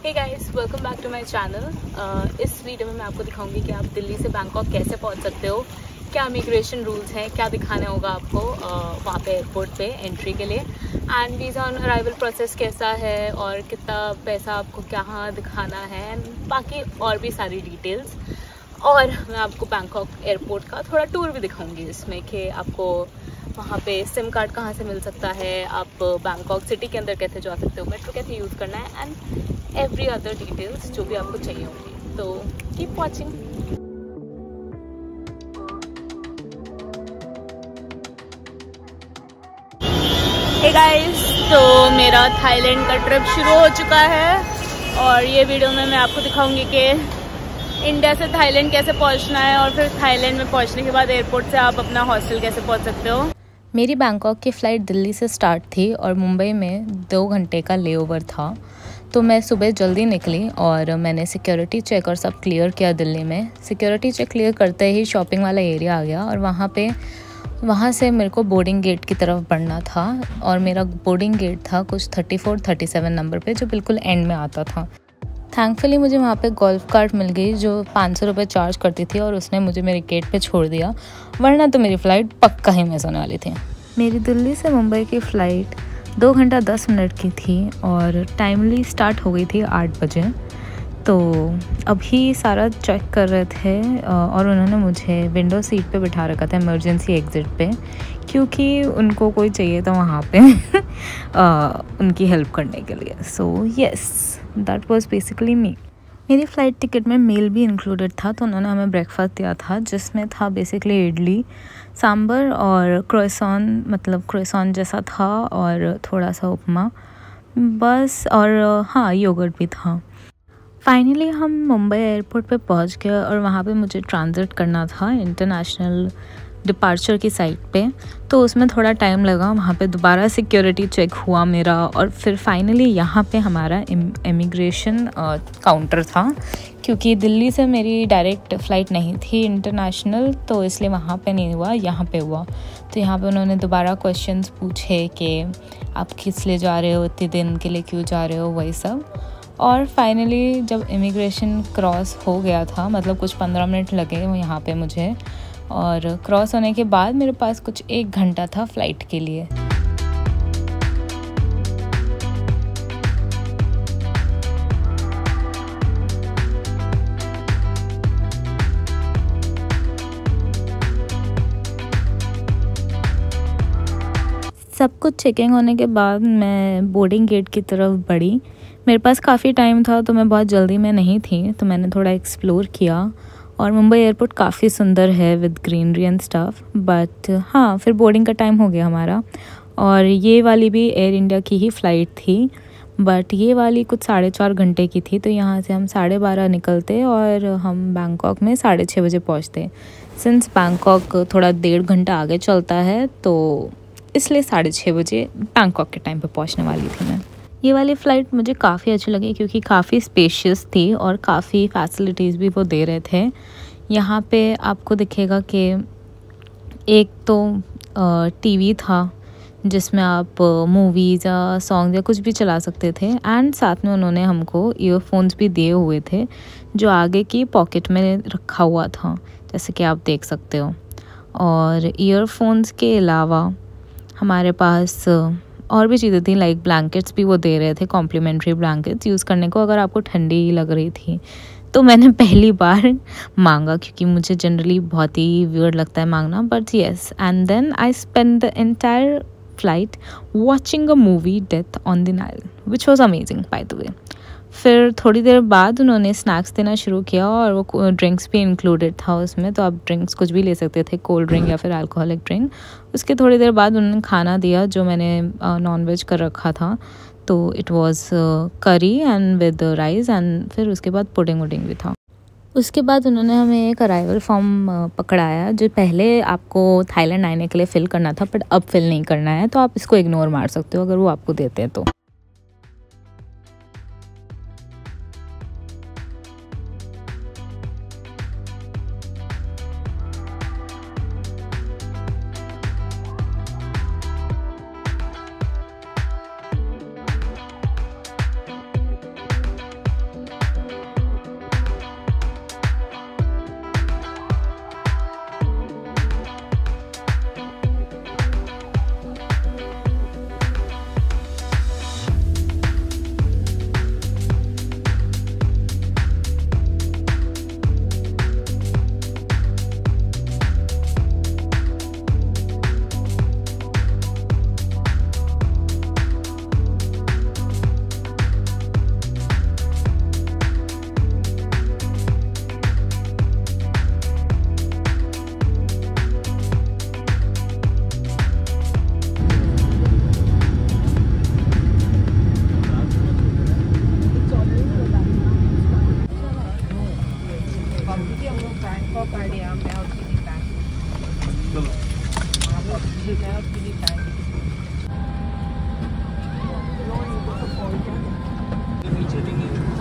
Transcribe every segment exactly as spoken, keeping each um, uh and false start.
Hey guys, welcome back to my channel. इस video में मैं आपको दिखाऊंगी कि आप दिल्ली से बैंकॉक कैसे पहुंच सकते हो, क्या इमिग्रेशन रूल्स हैं, क्या दिखाने होगा आपको uh, वहाँ पे एयरपोर्ट पे एंट्री के लिए, and visa on arrival process कैसा है और कितना पैसा आपको कहाँ दिखाना है, एंड बाकी और भी सारी डिटेल्स। और मैं आपको बैंकॉक एयरपोर्ट का थोड़ा टूर भी दिखाऊंगी इसमें कि आपको वहाँ पे सिम कार्ड कहाँ से मिल सकता है, आप बैंकॉक सिटी के अंदर कैसे जा सकते हो, मेट्रो कैसे यूज़ करना है, एंड एवरी अदर डिटेल्स जो भी आपको चाहिए होंगी। तो कीप वॉचिंग। हे गाइस, तो मेरा थाईलैंड का ट्रिप शुरू हो चुका है और ये वीडियो में मैं आपको दिखाऊंगी कि इंडिया से थाईलैंड कैसे पहुंचना है और फिर थाईलैंड में पहुंचने के बाद एयरपोर्ट से आप अपना हॉस्टल कैसे पहुंच सकते हो। मेरी बैंकॉक की फ़्लाइट दिल्ली से स्टार्ट थी और मुंबई में दो घंटे का लेओवर था, तो मैं सुबह जल्दी निकली और मैंने सिक्योरिटी चेक और सब क्लियर किया। दिल्ली में सिक्योरिटी चेक क्लियर करते ही शॉपिंग वाला एरिया आ गया और वहाँ पे वहाँ से मेरे को बोर्डिंग गेट की तरफ बढ़ना था और मेरा बोर्डिंग गेट था कुछ thirty four thirty seven number पे, जो बिल्कुल एंड में आता था। थैंकफुली मुझे वहाँ पे गोल्फ कार्ट मिल गई जो पाँच सौ रुपये चार्ज करती थी और उसने मुझे मेरे गेट पे छोड़ दिया, वरना तो मेरी फ़्लाइट पक्का ही मिस होने वाली थी। मेरी दिल्ली से मुंबई की फ़्लाइट दो घंटा दस मिनट की थी और टाइमली स्टार्ट हो गई थी आठ बजे। तो अभी सारा चेक कर रहे थे और उन्होंने मुझे विंडो सीट पे बिठा रखा था इमरजेंसी एग्ज़िट पे, क्योंकि उनको कोई चाहिए था वहाँ पे उनकी हेल्प करने के लिए। So yes, that was basically me. मेरी फ़्लाइट टिकट में मील भी इंक्लूडेड था, तो उन्होंने हमें ब्रेकफास्ट दिया था जिसमें था बेसिकली इडली सांभर और क्रोसान, मतलब क्रोसान जैसा था और थोड़ा सा उपमा बस, और हाँ योगर्ट भी था। फाइनली हम मुंबई एयरपोर्ट पे पहुंच गए और वहाँ पे मुझे ट्रांजिट करना था इंटरनेशनल डिपार्चर की साइट पे, तो उसमें थोड़ा टाइम लगा। वहाँ पे दोबारा सिक्योरिटी चेक हुआ मेरा और फिर फाइनली यहाँ पे हमारा इमिग्रेशन काउंटर था, क्योंकि दिल्ली से मेरी डायरेक्ट फ़्लाइट नहीं थी इंटरनेशनल, तो इसलिए वहाँ पे नहीं हुआ, यहाँ पे हुआ। तो यहाँ पे उन्होंने दोबारा क्वेश्चंस पूछे कि आप किस लिए जा रहे हो, इतने दिन के लिए क्यों जा रहे हो, वही सब। और फाइनली जब इमिग्रेशन क्रॉस हो गया था, मतलब कुछ पंद्रह मिनट लगे वो यहाँ पे मुझे, और क्रॉस होने के बाद मेरे पास कुछ एक घंटा था फ़्लाइट के लिए। सब कुछ चेकिंग होने के बाद मैं बोर्डिंग गेट की तरफ बढ़ी। मेरे पास काफ़ी टाइम था तो मैं बहुत जल्दी में नहीं थी, तो मैंने थोड़ा एक्सप्लोर किया और मुंबई एयरपोर्ट काफ़ी सुंदर है with greenery and stuff. But हाँ, फिर बोर्डिंग का टाइम हो गया हमारा, और ये वाली भी एयर इंडिया की ही फ़्लाइट थी, बट ये वाली कुछ साढ़े चार घंटे की थी। तो यहाँ से हम साढ़े बारह निकलते और हम बैंकॉक में साढ़े छः बजे पहुँचते। सिंस बैंकॉक थोड़ा डेढ़ घंटा आगे चलता है, तो इसलिए साढ़े छः बजे बैंकॉक के टाइम पे पहुंचने वाली थी मैं। ये वाली फ़्लाइट मुझे काफ़ी अच्छी लगी क्योंकि काफ़ी स्पेशियस थी और काफ़ी फैसिलिटीज़ भी वो दे रहे थे। यहाँ पे आपको दिखेगा कि एक तो टीवी था जिसमें आप मूवीज़ या सॉन्ग या कुछ भी चला सकते थे, एंड साथ में उन्होंने हमको ईयरफोन्स भी दिए हुए थे जो आगे की पॉकेट में रखा हुआ था, जैसे कि आप देख सकते हो। और ईयरफोन्स के अलावा हमारे पास और भी चीज़ें थी, लाइक ब्लैंकेट्स भी वो दे रहे थे, कॉम्प्लीमेंट्री ब्लैंकेट्स यूज़ करने को अगर आपको ठंडी लग रही थी। तो मैंने पहली बार मांगा क्योंकि मुझे जनरली बहुत ही वियर्ड लगता है मांगना, but yes. And then I spend the entire flight watching a movie Death on the Nile, which was amazing by the way. फिर थोड़ी देर बाद उन्होंने स्नैक्स देना शुरू किया और वो ड्रिंक्स भी इंक्लूडेड था उसमें, तो आप ड्रिंक्स कुछ भी ले सकते थे, कोल्ड ड्रिंक या फिर अल्कोहलिक ड्रिंक। उसके थोड़ी देर बाद उन्होंने खाना दिया जो मैंने नॉन वेज कर रखा था, तो it was curry and with rice, and फिर उसके बाद पुडिंग वुडिंग भी था। उसके बाद उन्होंने हमें एक अराइवल फॉर्म पकड़ाया जो पहले आपको थाईलैंड आने के लिए फ़िल करना था, बट अब फिल नहीं करना है, तो आप इसको इग्नोर मार सकते हो अगर वो आपको देते हैं तो।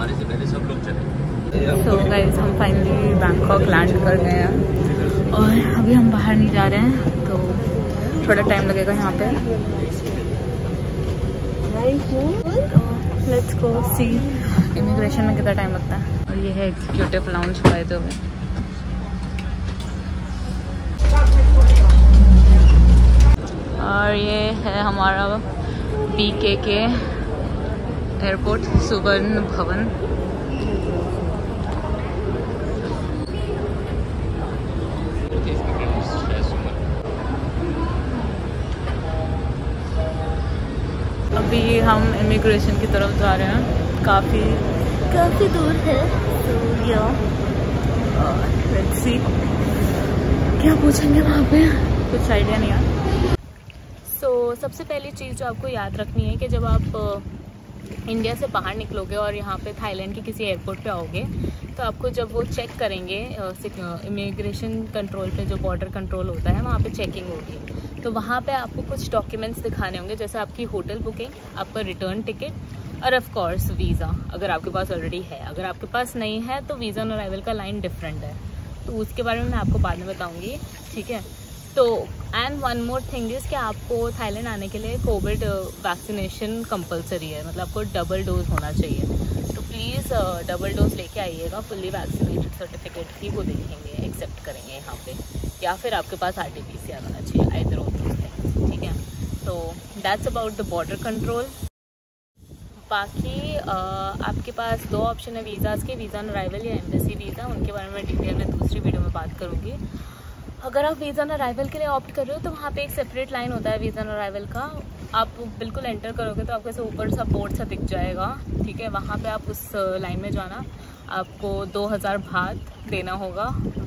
हमारे से पहले सब लोग चले। सो गाइस हम फाइनली बैंकॉक लैंड कर गए हैं और अभी हम बाहर नहीं जा रहे हैं, तो थोड़ा टाइम लगेगा यहाँ पे। लेट्स गो सी इमिग्रेशन में कितना टाइम लगता है। और ये है executive lounge by the way. और ये है हमारा बी के के एयरपोर्ट सुवर्ण भवन। अभी हम इमिग्रेशन की तरफ जा रहे हैं, काफ़ी काफ़ी दूर है। तो या लेट्स सी क्या पूछेंगे वहाँ पे, कुछ आइडिया नहीं है। सो so, सबसे पहली चीज़ जो आपको याद रखनी है कि जब आप इंडिया से बाहर निकलोगे और यहाँ पे थाईलैंड के किसी एयरपोर्ट पे आओगे, तो आपको जब वो चेक करेंगे इमिग्रेशन कंट्रोल पे, जो बॉर्डर कंट्रोल होता है वहाँ पे चेकिंग होगी, तो वहाँ पे आपको कुछ डॉक्यूमेंट्स दिखाने होंगे, जैसे आपकी होटल बुकिंग, आपका रिटर्न टिकट और ऑफ कोर्स वीज़ा, अगर आपके पास ऑलरेडी है। अगर आपके पास नहीं है तो वीज़ा ऑन अराइवल का लाइन डिफरेंट है, तो उसके बारे में मैं आपको बाद में बताऊँगी, ठीक है। तो and one more thing is कि आपको थाईलैंड आने के लिए कोविड वैक्सीनेशन कंपलसरी है, मतलब आपको डबल डोज होना चाहिए। तो प्लीज़ डबल डोज लेके आइएगा, फुल्ली वैक्सीनेटेड सर्टिफिकेट ही वो देखेंगे, एक्सेप्ट करेंगे यहाँ पे, या फिर आपके पास R T P C R होना चाहिए, आइदर ऑफ दोस थिंग्स, ठीक है। तो that's about the border control. बाकी आ, आपके पास दो ऑप्शन है वीज़ाज़ के, वीज़ा ऑन अराइवल या एम्बेसी वीज़ा, उनके बारे में डिटेल में दूसरी वीडियो में बात करूँगी। अगर आप वीज़ा ऑन अराइवल के लिए ऑप्ट कर रहे हो तो वहाँ पे एक सेपरेट लाइन होता है वीज़ा ऑन अराइवल का, आप बिल्कुल एंटर करोगे तो आपको ऐसे ऊपर सा बोर्ड सा दिख जाएगा, ठीक है। वहाँ पे आप उस लाइन में जाना, आपको दो हज़ार भात देना होगा।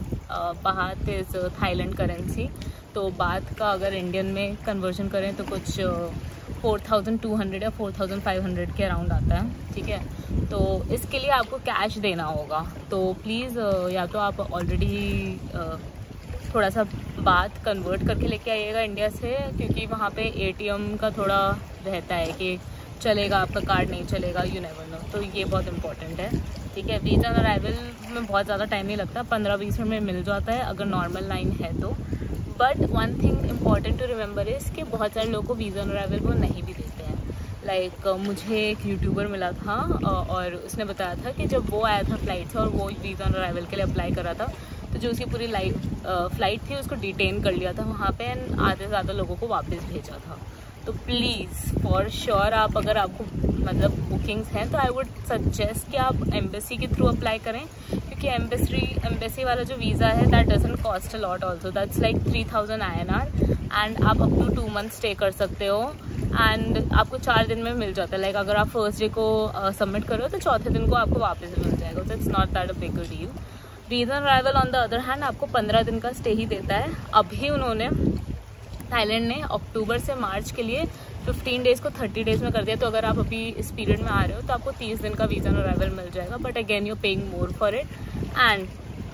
भात इज़ थाईलैंड करेंसी, तो बात का अगर इंडियन में कन्वर्जन करें तो कुछ फोर थाउजेंड टू हंड्रेड या फोर थाउजेंड फाइव हंड्रेड के अराउंड आता है, ठीक है। तो इसके लिए आपको कैश देना होगा, तो प्लीज़ या तो आप ऑलरेडी थोड़ा सा बात कन्वर्ट करके लेके आइएगा इंडिया से, क्योंकि वहाँ पे एटीएम का थोड़ा रहता है कि चलेगा आपका कार्ड, नहीं चलेगा, यू नेवर नो, तो ये बहुत इंपॉर्टेंट है, ठीक है। वीज़ा ऑन अराइवल में बहुत ज़्यादा टाइम नहीं लगता, पंद्रह बीस मिनट में मिल जाता है अगर नॉर्मल लाइन है तो। But one thing important to remember is कि बहुत सारे लोगों को वीज़ा ऑन अराइवल वो नहीं भी देते हैं। लाइक like, मुझे एक यूट्यूबर मिला था और उसने बताया था कि जब वो आया था फ्लाइट से और वो वीज़ा ऑन अराइवल के लिए अप्लाई कर रहा था, तो जो उसकी पूरी लाइफ फ्लाइट थी उसको डिटेन कर लिया था वहाँ पे, एंड आधे से ज़्यादा लोगों को वापस भेजा था। तो प्लीज़ फॉर श्योर आप, अगर आपको मतलब बुकिंग्स हैं तो आई वुड सजेस्ट कि आप एम्बेसी के थ्रू अप्लाई करें, क्योंकि एम्बेसी एम्बेसी वाला जो वीज़ा है that doesn't cost a lot also, that's like three thousand I N R, and आप up to two month stay कर सकते हो, एंड आपको चार दिन में मिल जाता है। लाइक like, अगर आप फर्स्ट डे को सबमिट करो तो चौथे दिन को आपको वापस मिल जाएगा, तो it's not that a big deal. Visa on arrival on the other hand आपको पंद्रह दिन का स्टे ही देता है। अभी उन्होंने थाईलैंड ने अक्टूबर से मार्च के लिए फिफ्टीन डेज़ को थर्टी डेज़ में कर दिया, तो अगर आप अभी इस पीरियड में आ रहे हो तो आपको तीस दिन का वीज़ा ऑन अराइवल मिल जाएगा, but again you paying more for it, and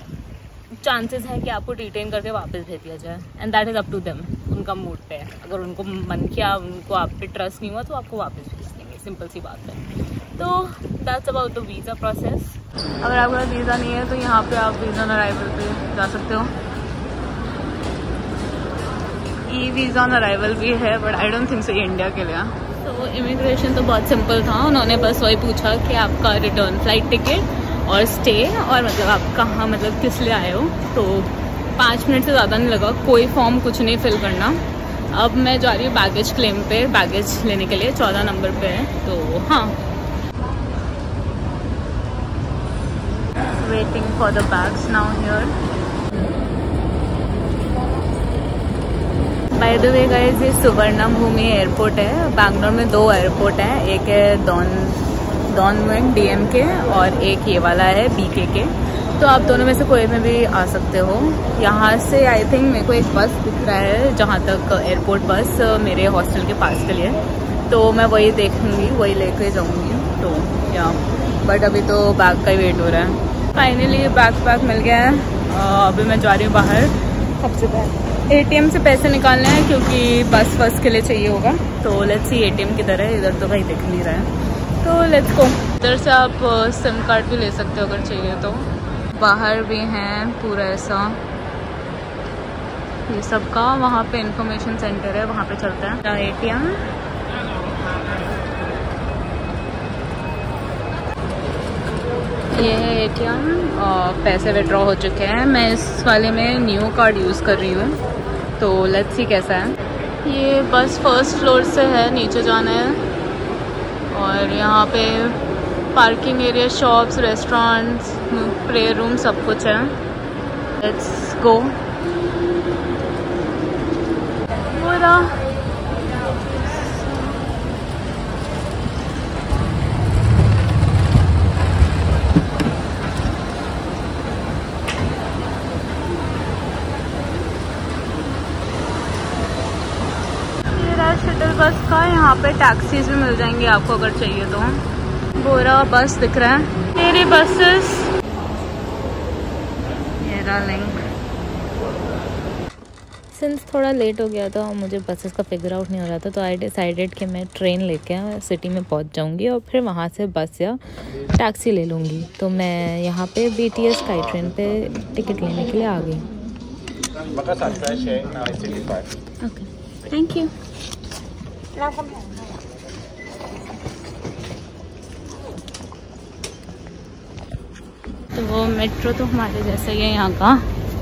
chances है कि आपको डिटेन करके वापस भेज दिया जाए, and that is up to them, उनका मूड पे है। अगर उनको मन किया, उनको आप पे ट्रस्ट नहीं हुआ तो आपको वापस भेज देंगे, सिंपल सी बात है। तो that's about the visa process. अगर आपका वीज़ा नहीं है तो यहाँ पे आप वीज़ा ऑन अराइवल पे जा सकते हो। ई वीज़ा ऑन अराइवल भी है, but I don't think so ये इंडिया के लिए। तो इमिग्रेशन तो बहुत सिंपल था, उन्होंने बस वही पूछा कि आपका रिटर्न फ्लाइट टिकट और स्टे, और मतलब आप कहाँ, मतलब किस लिए आए हो। तो पाँच मिनट से ज़्यादा नहीं लगा, कोई फॉर्म कुछ नहीं फिल करना। अब मैं जा रही हूँ बैगेज क्लेम पे, बैगेज लेने के लिए चौदह नंबर पे है, तो हाँ waiting for the bags now here. By the way guys, ये सुवर्णभूमि एयरपोर्ट है। बैंगलोर में दो एयरपोर्ट हैं, एक है डॉन डॉनमुइन डी एम के और एक ये वाला है बी के के। तो आप दोनों में से कोई में भी आ सकते हो। यहाँ से आई थिंक मेरे को एक बस दिख रहा है जहाँ तक एयरपोर्ट बस मेरे हॉस्टल के पास के लिए, तो मैं वही देखूँगी, वही लेके जाऊँगी। तो या बट अभी तो बैग का ही वेट हो रहा है। फाइनली बैग पैक मिल गया है। अभी मैं जा रही हूँ बाहर, सबसे पहले एटीएम से पैसे निकालने हैं क्योंकि बस बस के लिए चाहिए होगा। तो लेट्स सी एटीएम किधर है, इधर तो कहीं दिख नहीं रहा है, तो लेट्स गो। इधर से आप सिम कार्ड भी ले सकते हो अगर चाहिए तो। बाहर भी हैं पूरा ऐसा ये सबका, वहाँ पे इंफॉर्मेशन सेंटर है, वहाँ पे चलता है ए टी एम। ये है ए टी एम और पैसे विड्रॉ हो चुके हैं। मैं इस वाले में न्यू कार्ड यूज़ कर रही हूँ, तो लेट्स सी कैसा है। ये बस फर्स्ट फ्लोर से है, नीचे जाना है और यहाँ पे parking area, shops, restaurants, prayer room सब कुछ है। Let's go. पूरा शटल बस का, यहाँ पे टैक्सीज भी मिल जाएंगी आपको अगर चाहिए तो। बोरा बस दिख रहा है, मेरी बसेस, मेरा लिंक। सिंस थोड़ा लेट हो गया था और मुझे बसेस का फिगर आउट नहीं हो रहा था, तो आई डिसाइडेड कि मैं ट्रेन लेके सिटी में पहुंच जाऊंगी और फिर वहां से बस या टैक्सी ले लूँगी। तो मैं यहाँ पे B T S sky train पे टिकट लेने के लिए आ गई। Okay, thank you. तो वो मेट्रो तो हमारे जैसा ही है, यहाँ का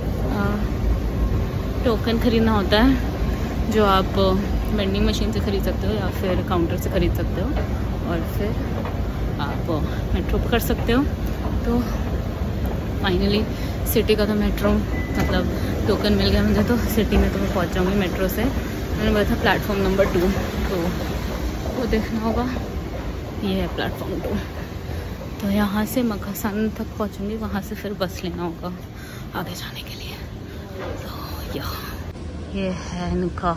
टोकन खरीदना होता है जो आप वेंडिंग मशीन से ख़रीद सकते हो या फिर काउंटर से ख़रीद सकते हो और फिर आप मेट्रो पकड़ सकते हो। तो फाइनली सिटी का तो मेट्रो मतलब टोकन मिल गया मुझे, तो सिटी में तो मैं पहुँच जाऊँगी मेट्रो से। मैंने बोला था प्लेटफॉर्म नंबर टू, तो वो देखना होगा, ये है प्लेटफॉर्म टू। तो यहाँ से मकासान तक पहुँचूँगी, वहाँ से फिर बस लेना होगा आगे जाने के लिए। तो या ये है इनका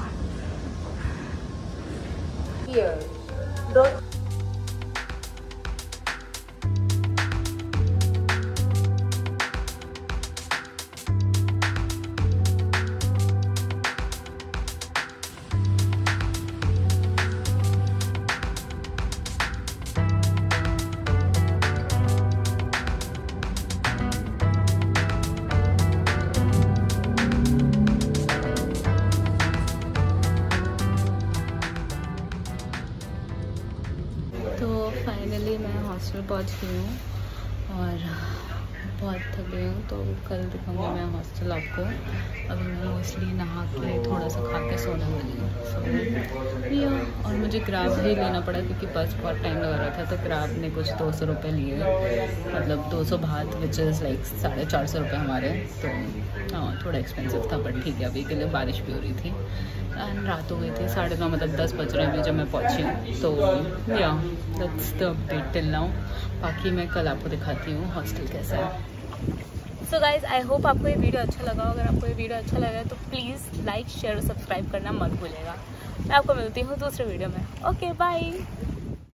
फाइनली मैं हॉस्टल पहुंच गई हूँ और बहुत थक गई हूँ, तो कल दिखाऊंगी मैं हॉस्टल आपको। अभी मैं मोस्टली नहा के थोड़ा सा खा के सोने वाली हूँ, सो या और मुझे ग्रैब ही लेना पड़ा क्योंकि बस बहुत टाइम लगा रहा था। तो ग्रैब ने कुछ दो सौ रुपये लिए, मतलब दो सौ बात विच इज़ लाइक साढ़े चार सौ रुपये हमारे। तो हाँ थोड़ा एक्सपेंसिव था, बट ठीक है। अभी के लिए बारिश भी हो रही थी एंड रात हो गई थी, साढ़े नौ मतलब दस बज रहे हैं जब मैं पहुँची हूँ। तो या that's the update till now. बाकी मैं कल आपको दिखाती हूँ हॉस्टल कैसा है। सो गाइज आई होप आपको ये वीडियो अच्छा लगा। अगर आपको ये वीडियो अच्छा लगा तो प्लीज़ लाइक शेयर और सब्सक्राइब करना मत भूलिएगा। मैं आपको मिलती हूँ दूसरे वीडियो में। Okay bye.